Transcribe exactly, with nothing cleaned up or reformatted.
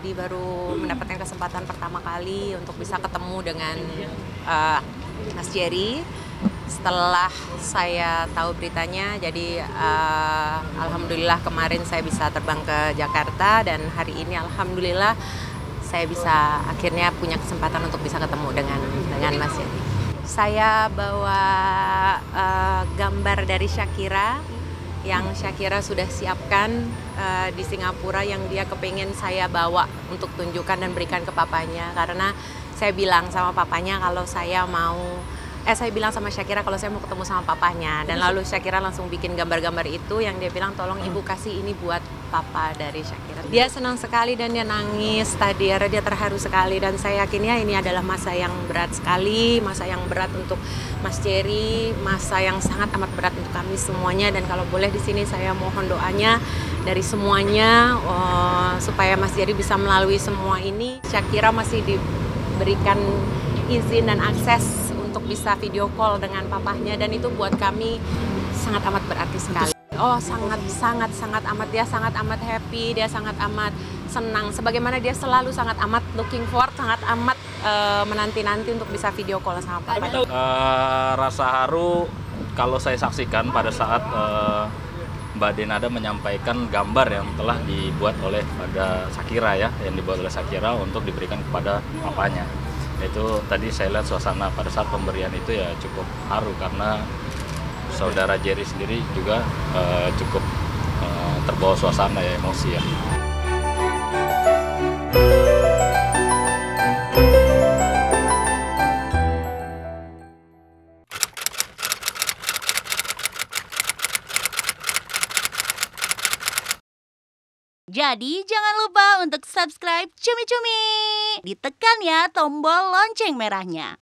tadi baru mendapatkan kesempatan pertama kali untuk bisa ketemu dengan uh, Mas Jerry. Setelah saya tahu beritanya, jadi uh, alhamdulillah kemarin saya bisa terbang ke Jakarta dan hari ini alhamdulillah saya bisa akhirnya punya kesempatan untuk bisa ketemu dengan dengan Mas Jerry. Saya bawa uh, gambar dari Shakira yang Shakira sudah siapkan uh, di Singapura, yang dia kepengen saya bawa untuk tunjukkan dan berikan ke papanya, karena saya bilang sama papanya kalau saya mau eh saya bilang sama Shakira kalau saya mau ketemu sama papanya, dan lalu Shakira langsung bikin gambar-gambar itu yang dia bilang tolong ibu kasih ini buat papa dari Shakira. Dia senang sekali dan dia nangis tadi, dia terharu sekali, dan saya yakinnya ini adalah masa yang berat sekali, masa yang berat untuk Mas Jerry, masa yang sangat amat berat untuk kami semuanya, dan kalau boleh di sini saya mohon doanya dari semuanya oh, supaya Mas Jerry bisa melalui semua ini. Shakira masih diberikan izin dan akses untuk bisa video call dengan papahnya, dan itu buat kami sangat amat berarti sekali. Oh sangat sangat sangat amat, dia sangat amat happy, dia sangat amat senang, sebagaimana dia selalu sangat amat looking forward, sangat amat uh, menanti-nanti untuk bisa video call sama papanya. Uh, rasa haru kalau saya saksikan pada saat uh, Mbak Denada menyampaikan gambar yang telah dibuat oleh pada Shakira ya, yang dibuat oleh Shakira untuk diberikan kepada papanya. Itu tadi saya lihat suasana pada saat pemberian itu ya cukup haru, karena saudara Jerry sendiri juga uh, cukup uh, terbawa suasana ya, emosi ya. Jadi jangan lupa untuk subscribe Cumicumi. Ditekan ya tombol lonceng merahnya.